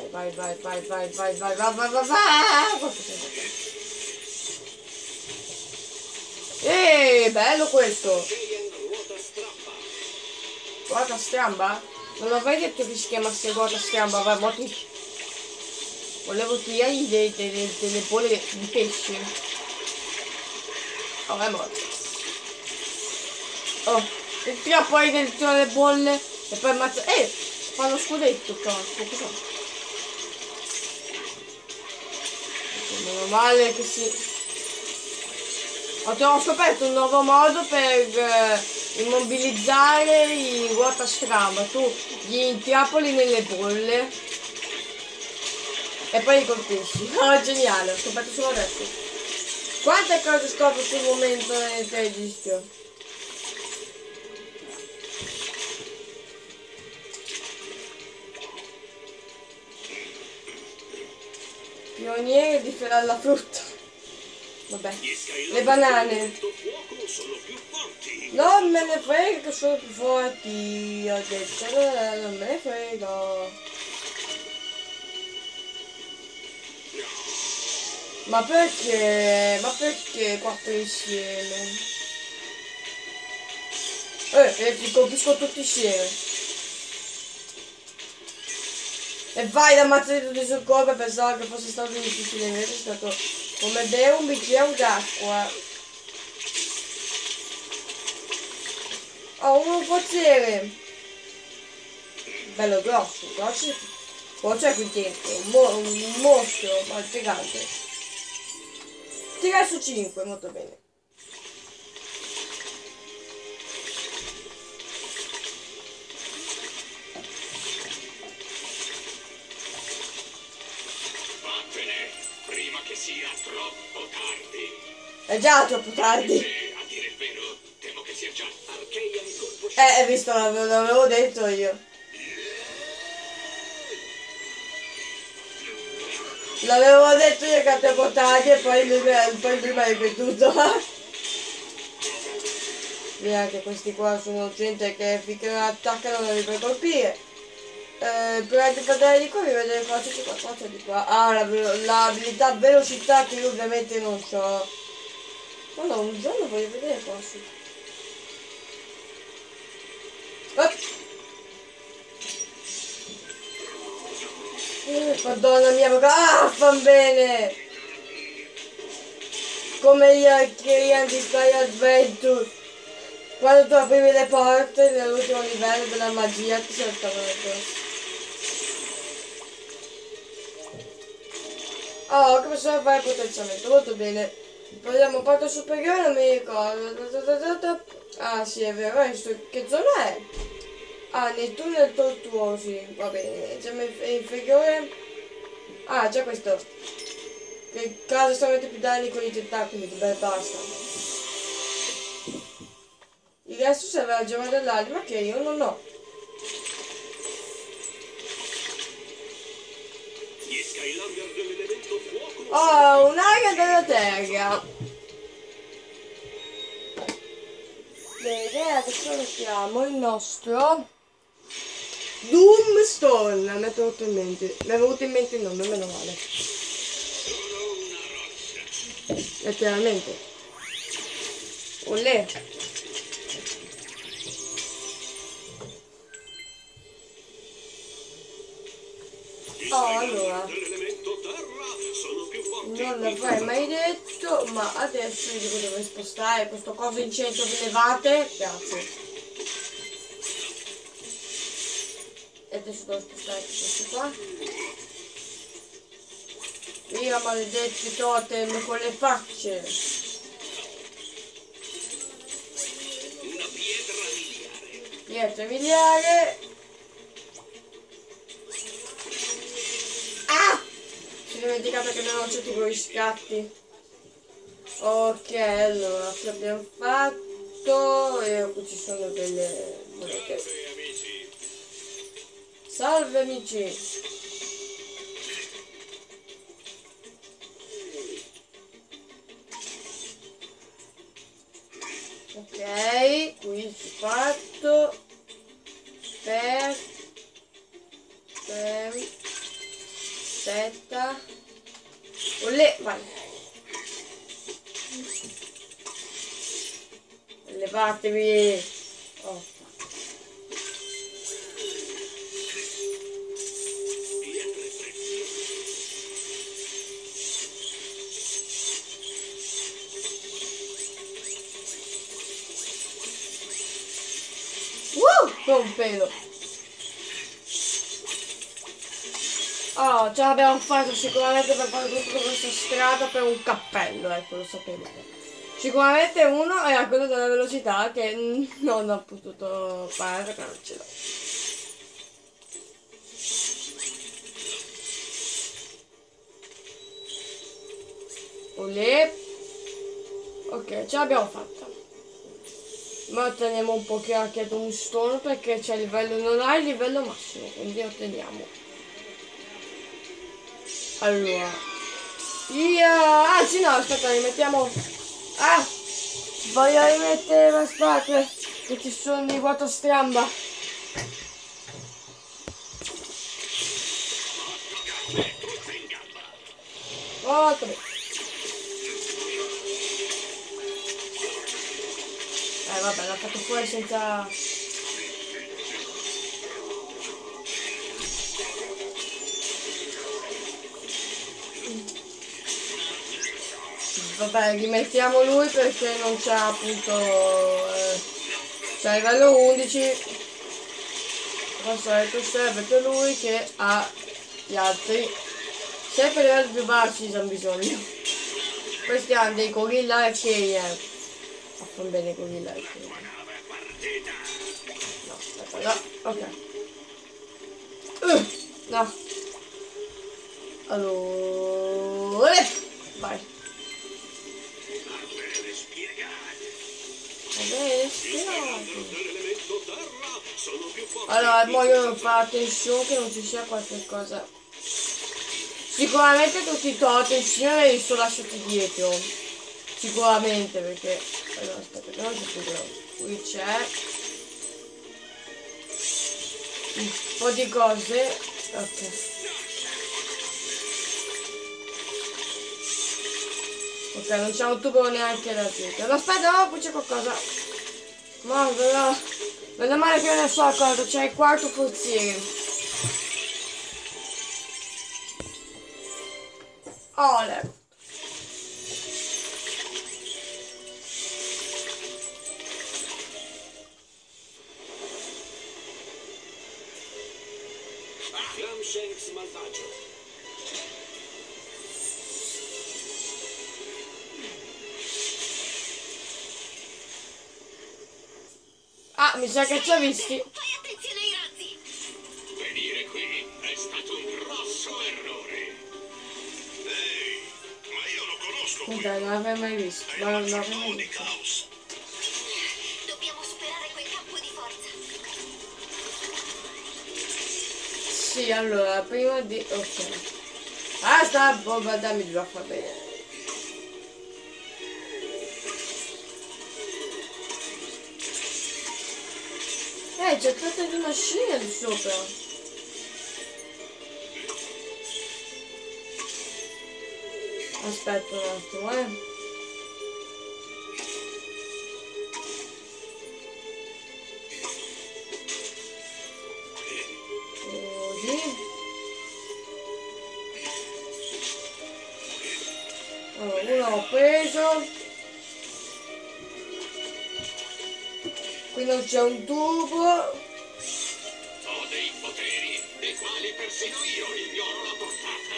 vai, vai, vai, vai, vai, vai, vai, vai, vai, vai. Bello questo. Ruota stramba? Non avrei detto che si chiamasse ruota stramba, vai, moti. Volevo tirargli delle bolle di pesce. Oh, è morto. Oh, e tira poi dentro le bolle e poi ammazza. Fa lo scudetto, cazzo, cos'è? Meno male che si... Ho scoperto un nuovo modo per immobilizzare i ruota stramba. Tu gli intrappoli nelle bolle e poi li colpisci. Oh, geniale, ho scoperto solo adesso. Quante cose scopro sul momento nel registro? Pioniere di alla frutta. Vabbè, le banane. Non me ne frega che sono più forti. Ho detto, non me ne frega. Ma perché? Ma perché 4 insieme? Li colpisco tutti insieme. E vai da ammazzare tutti sul colpo e pensavo che fosse stato difficile, invece è stato come bere un bicchiere d'acqua. Ho un potere. Bello grosso, grosso. Cosa c'è qui dentro? Un mostro, ma gigante. Tira su 5, molto bene. Prima che sia troppo tardi. È già troppo tardi. A dire il vero, temo che sia già Archeian colpo. Hai visto, l'avevo detto io. L'avevo detto io che è troppo tardi e poi lui mi ha ripetuto. Via, anche questi qua sono gente che finché non attaccano non li puoi colpire. Prima di parlare di qua mi vedere cosa c'è qualcosa di qua. Ah, l'abilità velocità che io ovviamente non so. Ma no, un giorno voglio vedere cosa. Madonna mia, fan bene! Come gli Archeian di Sky Adventure. Quando tu aprivi le porte nell'ultimo livello della magia ti saltavano addosso. Oh, come sono a fare il potenziamento? Molto bene. Proviamo parte superiore, non mi ricordo. Ah sì, è vero, che zona è? Ah, nei tunnel tortuosi. Va bene, siamo inferiore. Ah, già questo. Che causa estremamente più danni con i tentacoli, beh basta. Il resto serve la gemma dell'anima che io non ho. Oh, un'aria della terra. Bene, adesso mettiamo il nostro Doomstone. Mi è venuto in mente. Mi è venuto in mente il nome, meno male. Letteralmente. Olè. Oh, allora. Non l'avrei mai detto, ma adesso io devo dover spostare questo coso in 100 rilevate. Grazie. E adesso devo spostare questo qua. Via maledetti totem con le facce. Una pietra miliare. Pietra miliare. Ah! Si è dimenticato che non c'è tipo gli scatti. Ok, allora, che abbiamo fatto? E qui ci sono delle monete. Salve amici! Ok, qui si fatto. aspetta. Olè, vai. Levatevi. Oh. Non un pelo. Oh, ce l'abbiamo fatto sicuramente per fare tutta questa strada per un cappello, ecco, lo sapevo. Sicuramente uno era quello della velocità che non ho potuto fare perché non ce l'ho. Olè. Ok, ce l'abbiamo fatta. Ma otteniamo un po' che ha chiesto un stone perché c'è il livello, non ha il livello massimo, quindi otteniamo. Allora. Anzi no, aspetta, rimettiamo. Ah! Voglio rimettere, aspetta, che ci sono di vuoto stramba. Molto bene. Vabbè, l'ha fatto fuori senza... Vabbè, rimettiamo lui perché non c'ha appunto... c'ha livello 11. Adesso serve per lui che ha gli altri. Sempre livelli più bassi hanno bisogno. Questi hanno dei gorilla e che... Fanno bene i gorilla e che... No, aspetta, no, ok. No. Allora... Vai. Allora, voglio fare attenzione che non ci sia qualche cosa. Sicuramente tutti i totem signore li sono lasciati dietro. Sicuramente perché... Allora, aspetta, che non c'è più quello. Qui c'è un po' di cose. Ok. Ok, non c'è un tubo neanche da dietro. No, aspetta, no, qui c'è qualcosa. No, meno male che non ne so cosa, c'è il quarto forziere. Ole. Clamshanks malvagio. Ah, mi sa che ci ha visti. Fai attenzione ai razzi! Venire qui è stato un grosso errore. Ehi, ma io lo conosco qui. Dai, non l'avrei mai visto. È Non un l'avrei mai maggiordomo di visto. caos. Dobbiamo superare quel campo di forza. Sì, allora, prima di... Ok. Ah, sta bomba, dammi giù a far vedere. C'è tutta di una scia lì sopra. Aspetta un attimo, Così. Allora, uno ho preso. Qui non c'è un tubo. Ho dei poteri dei quali persino io ignoro la portata.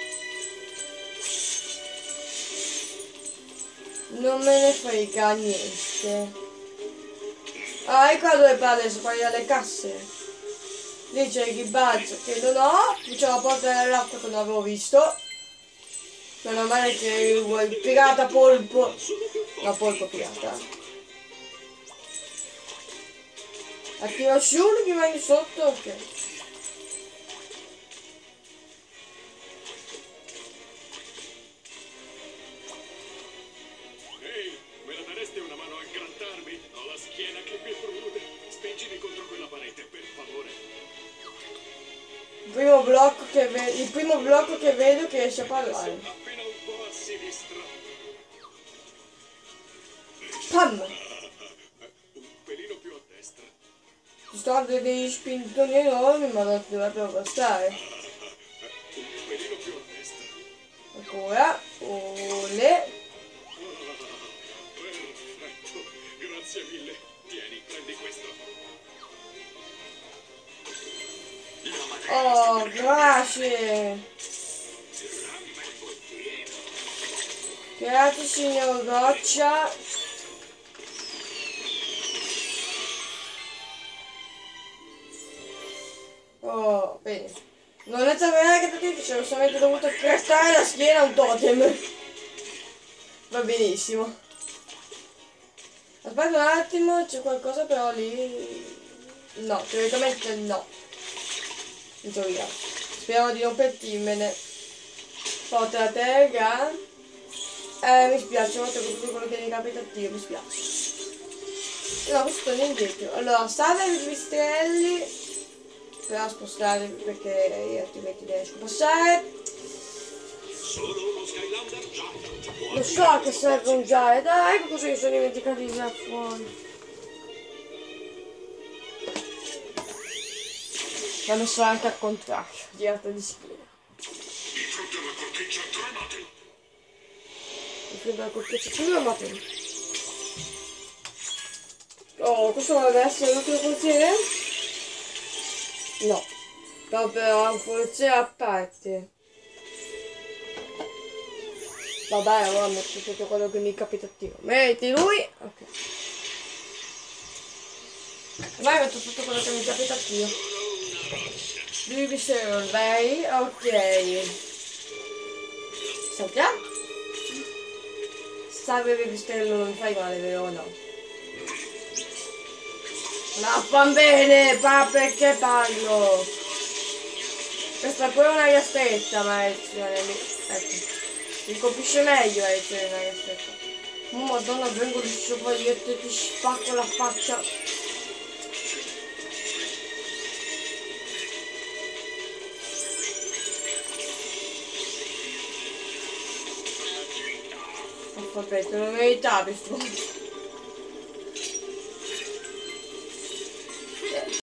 Non me ne frega niente. Ah, ecco dove parli, sono quelli alle casse. Lì c'è il badge che non ho. Qui c'è la porta dell'acqua che non avevo visto. Meno male che il pirata polpo. La polpo pirata. Attiva su, che vai sotto, ok. Ehi, me la daresti una mano a grattarmi? Ho la schiena che mi prude. Spingimi contro quella parete, per favore. Il primo blocco che vedo che riesce a parlare. Appena un po' a sinistra. Pam! Un pelino più a destra. Ci sto dando degli spintoni enormi, ma non dovrebbero bastare. Un pelino più a destra. Ancora. Ole. Perfetto. Grazie mille. Tieni, prendi questo. Oh, grazie. Grazie signor Roccia. Oh, bene. Non è stato che ci ho solamente dovuto crestare la schiena a un totem. Va benissimo. Aspetta un attimo, c'è qualcosa però lì. No, teoricamente no. In teoria. Speriamo di non pentirmene. Porta la terra. Mi spiace, ho fatto tutto quello che mi capita a Dio, mi spiace. No, questo torna indietro. Allora, salve i pipistrelli. Però spostare perché altrimenti ne riesco a passare. Solo uno Skylander Giant. Lo so che serve un giant. Ah, ecco cosa mi sono dimenticato di là fuori. L'ho messo anche al contrario, girata di schiena. I frutti della corteccia tremati. Mi prendo la corteccia tremati. Oh, questo dovrebbe essere l'ultimo portiere? No. Però un portiere a parte. Vabbè, allora metto tutto quello che mi capita a tiro. Metti lui. Ok. Vai, metto tutto quello che mi capita a tiro. Devi lei, ok. Saltiamo? Salve pipistrello, non fai male, vero o no? La fan bene, pa perché parlo? Questa è pure un'aria stretta, maledizione. Ecco. Mi colpisce meglio la lezione in aria stretta. Oh madonna, vengo di sciopaietto e ti spacco la faccia. Vabbè, te lo meritavi sto.